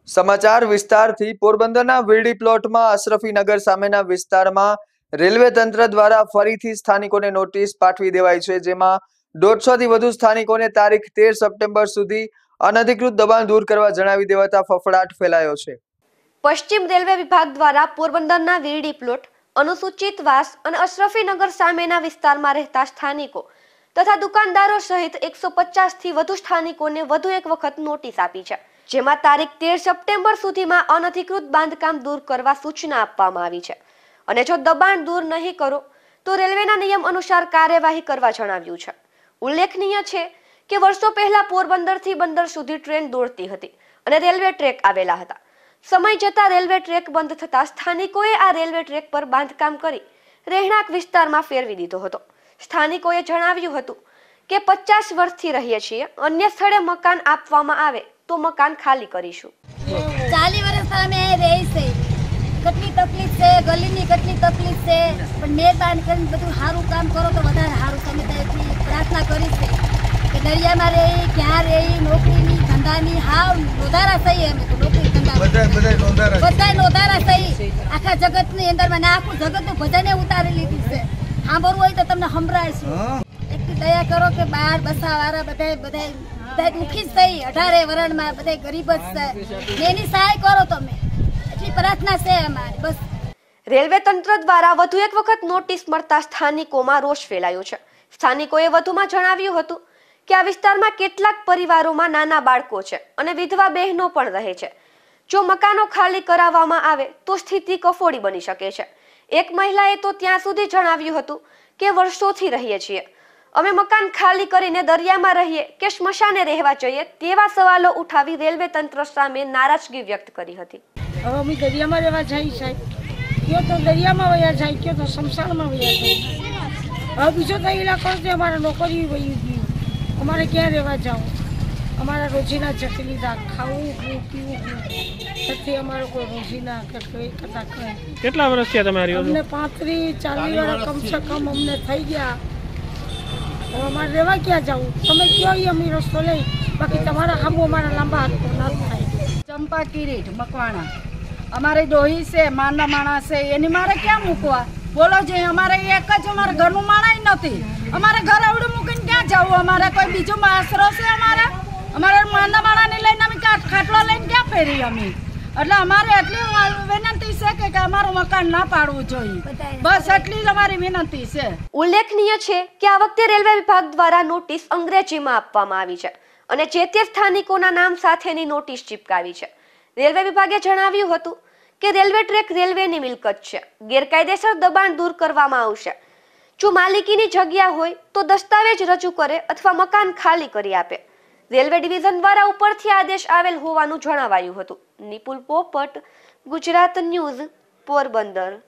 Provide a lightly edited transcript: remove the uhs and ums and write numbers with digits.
સમાચાર વિસ્તારથી પોરબંદરના વીરડી પ્લોટમાં અશરફી નગર સામેના વિસ્તારમાં રેલવે તંત્ર દ્વારા ફરીથી સ્થાનિકોને નોટિસ પાઠવી દેવાઈ છે, જેમાં 150 થી વધુ સ્થાનિકોને તારીખ 13 સપ્ટેમ્બર સુધી અનધિકૃત દબાણ દૂર કરવા જણાવી દેવાતા ફફડાટ ફેલાયો છે। પશ્ચિમ રેલવે વિભાગ દ્વારા પોરબંદરના વીરડી પ્લોટ, અનુસૂચિત વાસ અને અશરફી નગર સામેના વિસ્તારમાં રહેતા સ્થાનિકો તથા દુકાનદારો સહિત 150 થી વધુ સ્થાનિકોને વધુ એક વખત નોટિસ આપી છે, જેમાં તારીખ 13 સપ્ટેમ્બર સુધીમાં અનધિકૃત બાંધકામ દૂર કરવા સૂચના આપવામાં આવી છે અને જો દબાણ દૂર નહીં કરો તો રેલવેના નિયમ અનુસાર કાર્યવાહી કરવા જણાવ્યું છે। ઉલ્લેખનીય છે કે વર્ષો પહેલા પોરબંદરથી બંદર સુધી ટ્રેન દોડતી હતી અને રેલવે ટ્રેક આવેલા હતા। સમય જતાં રેલવે ટ્રેક બંધ થતા સ્થાનિકોએ આ રેલવે ટ્રેક પર બાંધકામ કરી રહેણાંક વિસ્તારમાં ફેરવી દીધો હતો। સ્થાનિકોએ જણાવ્યું હતું કે 50 વર્ષથી રહીએ છીએ, અન્ય સ્થળે મકાન આપવામાં આવે તો મકાન ખાલી કરીશું। 40 વર્ષ અમે રહી છે, કેટલી તકલીફ છે, ગલીની કેટલી તકલીફ છે, પણ મહેરબાની કરીને બધું સારું કામ કરો તો વધારે સારું। તમે ત્યાંથી પ્રાર્થના કરી છે કે દરિયામાં રહી, ક્યાં રહી, નોકરીની ધંધાની હાવ નોંધારા થઈ, અમે તો નોકરી ધંધા બધા નોંધારા થઈ આખા જગતની અંદર મને આખું જગતનું ભજને ઉતારી લીધું છે। સાંભળવું હોય તો તમને સંભળાઈશું। એટલી દયા કરો કે બાર બસાવાળા બધા દુઃખી જ થઈ, 18 વરણમાં બધા ગરીબ જ છે, એની સહાય કરો તમે, એટલી પ્રાર્થના છે અમારી બસ। રેલવે તંત્ર દ્વારા વધુ એક વખત નોટિસ મળતા સ્થાનિકોમાં રોષ ફેલાયો છે। સ્થાનિકોએ વધુમાં જણાવ્યું હતું કે આ વિસ્તારમાં કેટલાક પરિવારોમાં નાના બાળકો છે અને વિધવા બહેનો પણ રહે છે। જો મકાનો ખાલી કરાવવામાં આવે તો સ્થિતિ કફોડી બની શકે છે। એક મહિલાએ તો ત્યાં સુધી જણાવ્યું હતું કે વર્ષોથી રહીએ છીએ, અમે મકાન ખાલી કરીને દરિયામાં રહીએ કે સ્મશાને રહેવા જઈએ તેવા સવાલો ઉઠાવી રેલવે તંત્ર સામે નારાજગી વ્યક્ત કરી હતી। હવે અમે દરિયામાં રહેવા જઈએ સાહેબ, કયો તો દરિયામાં વયા જાય, કયો તો શમશાનમાં વયા જાય। હવે બીજો તો ઇલાકો છે, અમારે નોકરી વહી ગયું, અમારે ક્યાં રહેવા જવું? અમારા રોજીના ચકલીદા ખાવું પીવું નથી, અમારો કોઈ રોજીના કે કોઈ કથા કહે। કેટલા વર્ષ થયા તમારી? અમને 35-40 વર્ષ કમસે કમ અમને થઈ ગયા। હવે અમારે રહેવા ક્યાં જવું? તમે કયો અમે રસ્તો લઈ, બાકી તમારા સામું અમારા લાંબા હાથ ના થાય। ચંપા કિરીટ મકવાણા અમારે ડોહી છે, માના માણસ છે, એની મારે ક્યાં મૂકવા? બોલો જે અમારે એક જ અમારે ઘરનું માણાય નથી, અમારે ઘર આવડું મૂકીને ક્યાં જવું? અમારે કોઈ બીજો આશરો છે? અમારે માના માણાને લઈને અમે ખાટલો લઈને ક્યાં ફેરી અમે? એટલે અમારે એટલી વિનંતી છે કે અમારું મકાન ના પાડવું જોઈએ, બસ એટલી જ અમારી વિનંતી છે। ઉલ્લેખનીય છે કે આ વખતે રેલવે વિભાગ દ્વારા નોટિસ અંગ્રેજીમાં આપવામાં આવી છે અને જે તે સ્થાનિકોના નામ સાથેની નોટિસ ચિપકાવી છે। રેલવે વિભાગે જણાવ્યું હતું કે રેલવે ટ્રેક રેલવેની મિલકત છે, ગેરકાયદેસર દબાણ દૂર કરવામાં આવશે। જો માલિકીની જગ્યા હોય તો દસ્તાવેજ રજૂ કરે અથવા મકાન ખાલી કરી આપે। રેલવે ડિવિઝન દ્વારા ઉપરથી આદેશ આવેલ હોવાનું જણાવાયું હતું। નિપુલ પોપટ, ગુજરાત ન્યૂઝ, પોરબંદર।